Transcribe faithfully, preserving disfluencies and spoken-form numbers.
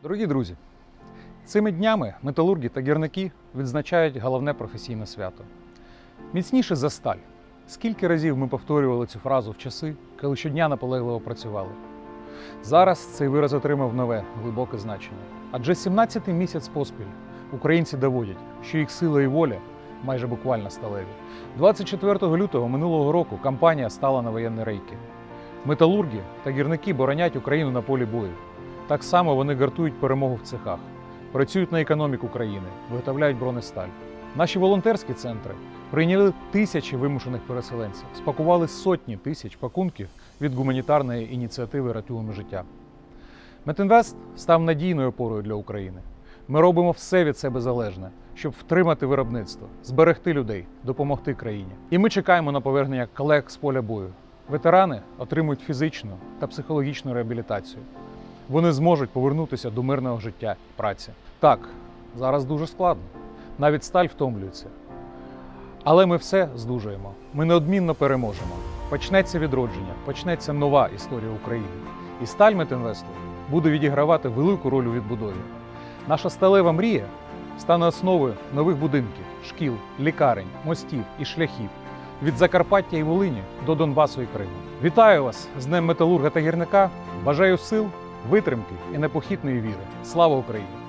Дорогі друзі, цими днями металурги та гірники відзначають головне професійне свято. Міцніше за сталь. Скільки разів ми повторювали цю фразу в часи, коли щодня наполегливо працювали. Зараз цей вираз отримав нове, глибоке значення. Адже сімнадцятий місяць поспіль українці доводять, що їх сила і воля майже буквально сталеві. двадцять четвертого лютого минулого року кампанія стала на воєнні рейки. Металурги та гірники боронять Україну на полі бою. Так само вони гартують перемогу в цехах, працюють на економіку країни, виготовляють бронесталь. Наші волонтерські центри прийняли тисячі вимушених переселенців, спакували сотні тисяч пакунків від гуманітарної ініціативи «Рятуємо життя». Метінвест став надійною опорою для України. Ми робимо все від себе залежне, щоб втримати виробництво, зберегти людей, допомогти країні. І ми чекаємо на повернення колег з поля бою. Ветерани отримують фізичну та психологічну реабілітацію. Вони зможуть повернутися до мирного життя і праці. Так, зараз дуже складно. Навіть сталь втомлюється. Але ми все здужуємо. Ми неодмінно переможемо. Почнеться відродження, почнеться нова історія України. І сталь Метінвесту буде відігравати велику роль у відбудові. Наша сталева мрія стане основою нових будинків, шкіл, лікарень, мостів і шляхів від Закарпаття і Волині до Донбасу і Криму. Вітаю вас з Днем металурга та гірника. Бажаю сил, витримки і непохитної віри. Слава Україні!